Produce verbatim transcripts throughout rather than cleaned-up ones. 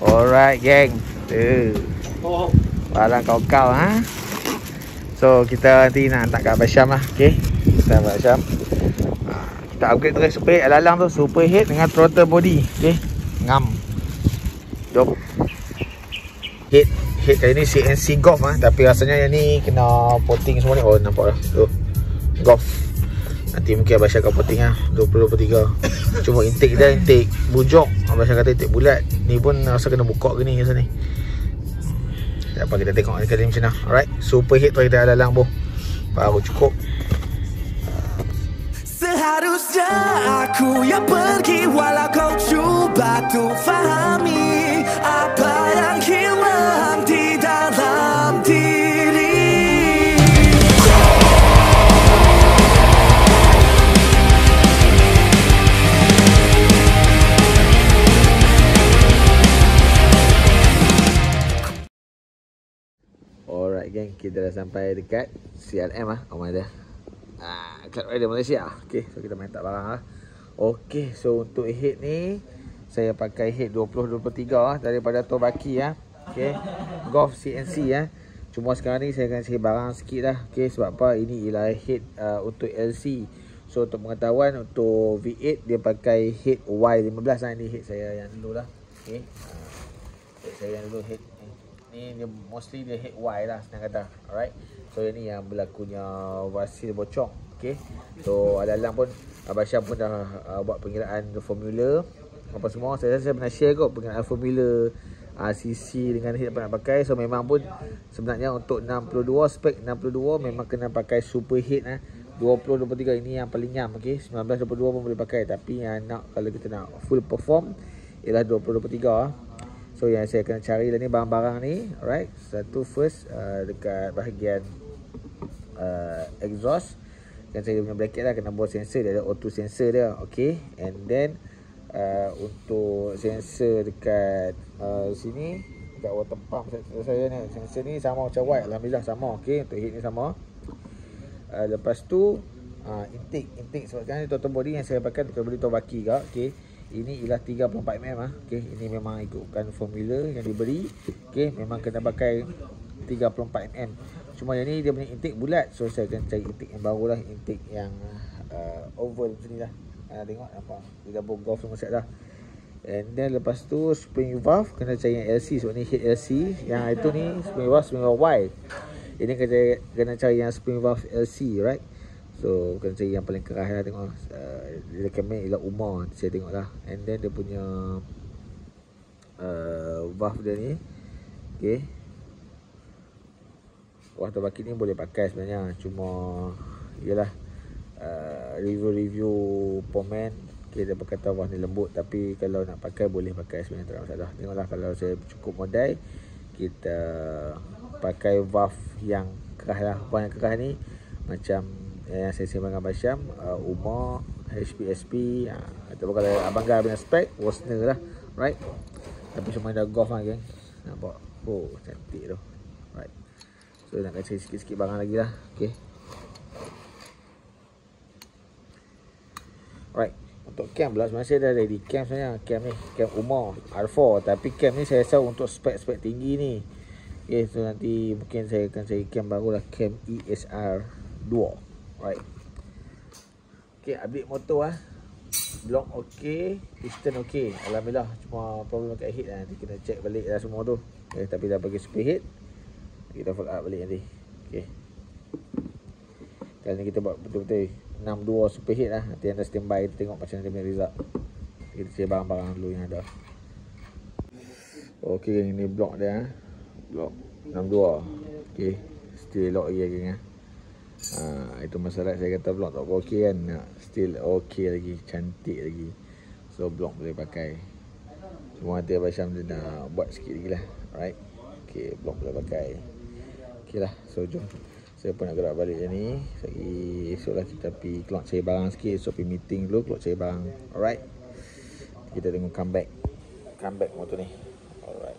Alright geng. Tu. Oh. Barang kau-kau ha. So kita nanti nak hantar kat Abang Syam lah. Okay. Kita Abang Syam. Ha, kita upgrade terus super head alalang tu. Super head dengan throttle body. Okay. Ngam. Jom. Head. Head kali ni C N C Golf ah, tapi rasanya yang ni kena potting semua ni. Oh nampak dah. Tu. Golf. Nanti mungkin Abang Syam akan potting lah dua puluh dua puluh tiga. Cuma intake dia intake bujok. Abang Syam kata intake bulat. Ni pun rasa kena buka ke ni rasa ni. Tak apa, kita tengok ni kali macam mana. Alright. Super head tu kita ada dalam boh. Baru cukup. Seharusnya aku yang pergi walau kau cuba tuh fahami apa yang hilang di dalam diri. Alright geng, kita dah sampai dekat C R M ah, Omar dah. Ah, Club Rider Malaysia. Okay, so kita main tak barang lah. Okay, so untuk head ni saya pakai head dua puluh dua puluh tiga ah, daripada Tobaki ah. Okay, Golf C N C ah. Cuma sekarang ni saya akan cari barang sikit lah. Okay, sebab apa? Ini ialah head uh, untuk L C. So untuk pengetahuan, untuk V eight dia pakai head Y lima belas lah. Ini head saya yang dulu lah. Okay, uh, head saya yang dulu head ni dia mostly dia head Y lah senang kata. Alright. So yang ni yang berlakunya wasil bocor. Okay. So dalam pun Abang Syam pun dah uh, buat pengiraan formula apa semua. Saya rasa saya pernah share kot pengiraan formula uh, C C dengan head apa nak pakai. So memang pun sebenarnya untuk enam puluh dua spek enam puluh dua memang kena pakai super head lah. dua puluh dua puluh tiga ini yang paling nyam. Okay. sembilan belas dua puluh dua pun boleh pakai, tapi yang nak kalau kita nak full perform ialah dua puluh dua puluh tiga. So yang saya kena cari lah ni barang-barang ni. Alright. Satu first uh, dekat bahagian uh, exhaust. Kan saya punya bracket lah kena buat sensor. Dia ada auto sensor dia. Okay. And then uh, untuk sensor dekat uh, sini, dekat water pump saya, saya ni, sensor ni sama macam white. Alhamdulillah sama. Okay. Untuk head ni sama. uh, Lepas tu uh, intake. Intake sebab sekarang ni total body yang saya pakai total body Tobaki ke. Okay. Ini ialah tiga puluh empat milimeter ah. Okey, ini memang ikutkan formula yang diberi. Okey, memang kena pakai tiga puluh empat milimeter. Cuma yang ni dia punya intake bulat. So saya akan cari intake yang baru lah, intake yang uh, oval macam ni lah. Ah, tengok nampak. Dia dah golf semua set dah. And then lepas tu spring valve kena cari yang L C sebab ni head L C. Yang itu ni spring valve spring valve Y. Ini kena cari, kena cari yang spring valve L C, right? So kena cari yang paling keras lah. Tengok uh, dia kamera ialah Umar, saya tengok lah. And then dia punya uh, valve dia ni. Okay, valve Tobaki ni boleh pakai sebenarnya. Cuma ialah uh, review-review pomen, okay, dia berkata valve ni lembut. Tapi kalau nak pakai boleh pakai sebenarnya, tak ada masalah. Tengoklah kalau saya cukup modal, kita pakai valve yang keras lah. Valve yang keras ni macam yang saya sembang dengan Abang Syam, uh, Umar, H P S P, uh, ataupun kalau Abang Gar punya spek, Wasner lah, right? Tapi semua dah golf lah geng. Nampak? Oh, cantik tu. Right. So nak kasi sikit-sikit barang lagi lah. Okay. Right. Untuk cam pula sebenarnya saya dah ready cam sebenarnya. Cam ni, cam Umar R empat. Tapi cam ni saya rasa untuk spek-spek tinggi ni. Okay, so nanti mungkin saya akan cari cam baru lah, cam E S R dua. Right. Okay, update motor lah. Block ok, piston ok. Alhamdulillah. Cuma problem kat head lah. Nanti kita check balik lah semua tu. Okay, tapi dah bagi spray head. Kita follow up balik nanti. Okay. Kali ni kita buat betul-betul enam dua spray head lah. Nanti anda standby, kita tengok macam mana dia punya result. Kita cari barang-barang dulu yang ada. Okay, ini block dia. Block enam dua. Okay. Still lock lagi geng. Ha, itu masalah saya kata blok tak okey kan. Still okey lagi, cantik lagi. So blok boleh pakai. Cuma nanti Abang Syam dia nak buat sikit lagi lah. Alright. Okay, blok boleh pakai. Okay lah. So jom. Saya pun nak gerak balik je ni. Lagi esok lah kita pergi keluar cari barang sikit. So pergi meeting dulu, keluar cari barang. Alright. Kita tengok comeback. Comeback motor ni. Alright.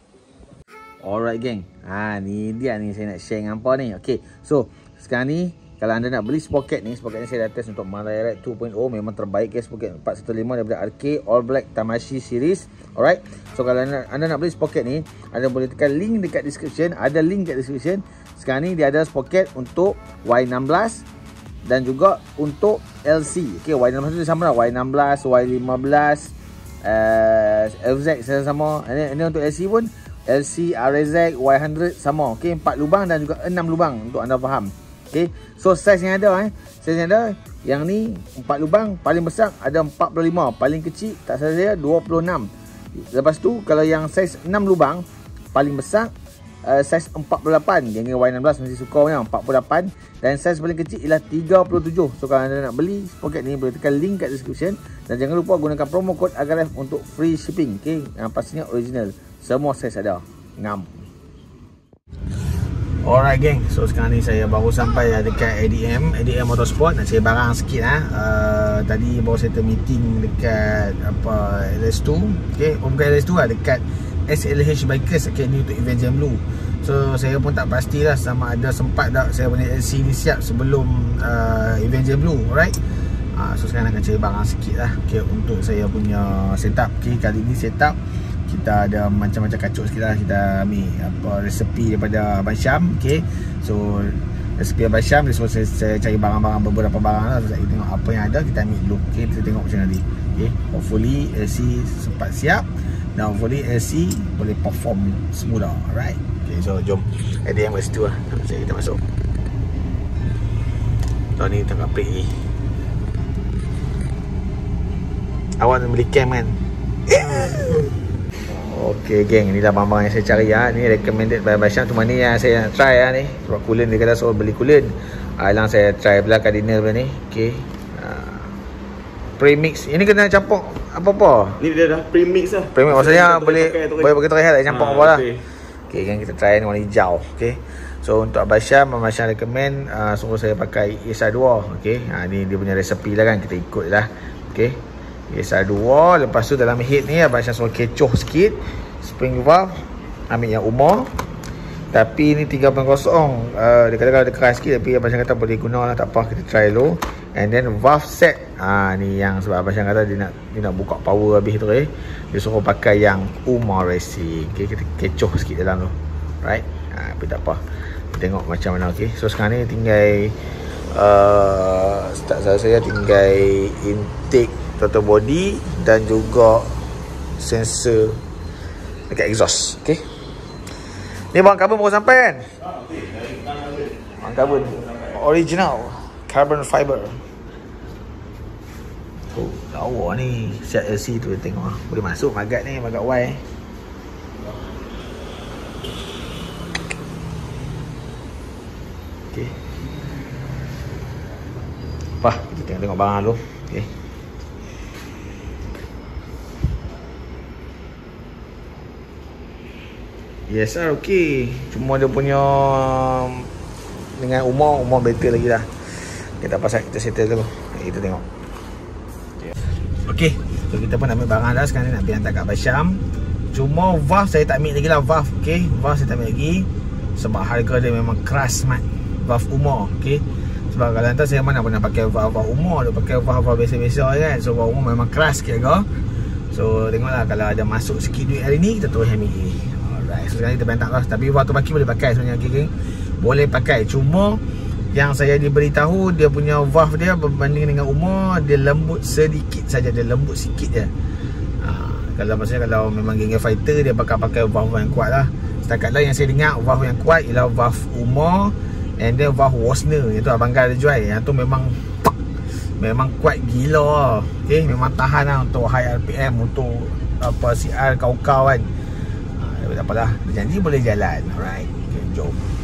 Alright geng. Ha, ni dia ni saya nak share dengan apa ni. Okay. So sekarang ni kalau anda nak beli sprocket ni, sprocket ni saya dah test untuk Marley Ride dua titik kosong, memang terbaik guys, sprocket empat satu lima daripada R K All Black Tamashii series. Alright, so kalau anda, anda nak beli sprocket ni, anda boleh tekan link dekat description, ada link dekat description. Sekarang ni dia ada sprocket untuk Y enam belas dan juga untuk L C. Okay, Y enam belas tu sama lah, Y enam belas, Y lima belas, uh, F Z sama. Ini, ini untuk L C pun L C, R Z, Y seratus sama. Okay, empat lubang dan juga enam lubang untuk anda faham. Okay, so size yang ada eh, size yang ada, yang ni empat lubang, paling besar ada empat puluh lima, paling kecil tak salah saya dua puluh enam. Lepas tu kalau yang size enam lubang, paling besar uh, size empat puluh lapan. Yang Y enam belas mesti suka punya empat puluh lapan, dan size paling kecil ialah tiga puluh tujuh. So kalau anda nak beli sprocket ni, boleh tekan link kat description, dan jangan lupa gunakan promo code Agaref untuk free shipping. Okay, yang pastinya original, semua size ada. Ngam. Alright geng, so sekarang ni saya baru sampai dekat A D M, A D M Motorsport. Nak cari barang sikit lah. uh, Tadi baru settle meeting dekat apa L S two. Okay, oh bukan L S two lah, dekat S L H Bikers Academy untuk event Jam Blue. So saya pun tak pastilah sama ada sempat tak saya punya L C ni siap sebelum uh, event Jam Blue. Alright, uh, so sekarang nak cari barang sikit lah, okay, untuk saya punya setup. Okay, kali ni setup kita ada macam-macam kacuk sikit lah. Kita ambil apa resepi daripada Abang Syam. Okay, so resepi Abang Syam, so saya, saya cari barang-barang, beberapa barang lah. So saya tengok apa yang ada, kita ambil dulu. Okay, kita tengok macam nanti. Okay, hopefully L C sempat siap, dan hopefully L C boleh perform semula. Alright, okay, so jom A D M kat situ lah. Jadi kita masuk. Tahun ni tengah break ni. Awak nak beli cam kan? Okay geng, inilah barang-barang yang saya cari ya. Ni recommended by Abang Syam. Cuma ni yang saya nak try lah ni. Sebab coolant dia kata suruh beli coolant. Alang saya try pula cardinal pula ni. Okay, uh, premix. Ini kena campur apa-apa. Ni dia dah premix lah. Premix maksudnya boleh boleh pakai terakhir tak campur apa lah. Okay, okay geng, kita try ni warna hijau. Okay, so untuk Abang Syam, Abang Syam recommend uh, suruh saya pakai E S R dua. Okay, ha, ni dia punya resepi lah kan, kita ikut lah. Okay, E S R dua. Lepas tu dalam head ni Abang Syam suruh kecoh sikit spring valve, ambil yang umur. Tapi ni tiga kosong kosong. uh, Dia kata kalau dia keras sikit, tapi Abang Syam kata boleh guna lah, tak apa, kita try dulu. And then valve set, ha, ni yang sebab Abang Syam kata dia nak, dia nak buka power habis tu eh. Dia suruh pakai yang Umar Racing. Okay, kita kecoh sikit dalam tu. Right, ha, tapi tak apa, kita tengok macam mana. Okay, so sekarang ni tinggal uh, start saya, saya tinggal intake throttle body dan juga sensor dekat exhaust. Okay, ni bang karbon baru sampai kan? Bang karbon original carbon fiber. Oh, lawa ni. Siap L C tu tengok lah. Boleh masuk magat ni, magat Y. Okay, apa, kita tengok, tengok barang dulu. Okay, yes lah, okey. Cuma dia punya dengan umur, umur better lagi lah. Kita pasal kita settle dulu. Kita tengok. Okey, so kita pun ambil barang dah. Sekarang ni nak pergi hantar kat Abang Syam. Cuma valve saya tak ambil lagi lah, valve. Okey, valve saya tak ambil lagi sebab harga dia memang keras mat. Valve umur. Okey, sebab kalau hantar saya mana pernah pakai valve umur, dia pakai valve biasa-biasa kan. So valve umur memang keras sikit harga. So tengoklah, kalau ada masuk sikit duit hari ni, kita terus ambil ni. Alright, so sekarang kita bentak lah. Tapi valve tu baki boleh pakai sebenarnya. Okay, okay, boleh pakai. Cuma yang saya diberitahu, dia punya valve dia berbanding dengan umur, dia lembut sedikit saja. Dia lembut sikit je. ha, Kalau maksudnya kalau memang geng fighter, dia bakal pakai valve yang kuat lah. Setakat lah yang saya dengar, valve yang kuat ialah valve umur, and then valve Wasner. Yang tu Abang Gal dia jual. Yang tu memang memang kuat gila lah. Okay, memang tahan lah untuk high R P M, untuk apa C R kau-kau kan. ha, Tak apalah, janji boleh jalan. Alright, okay, jom.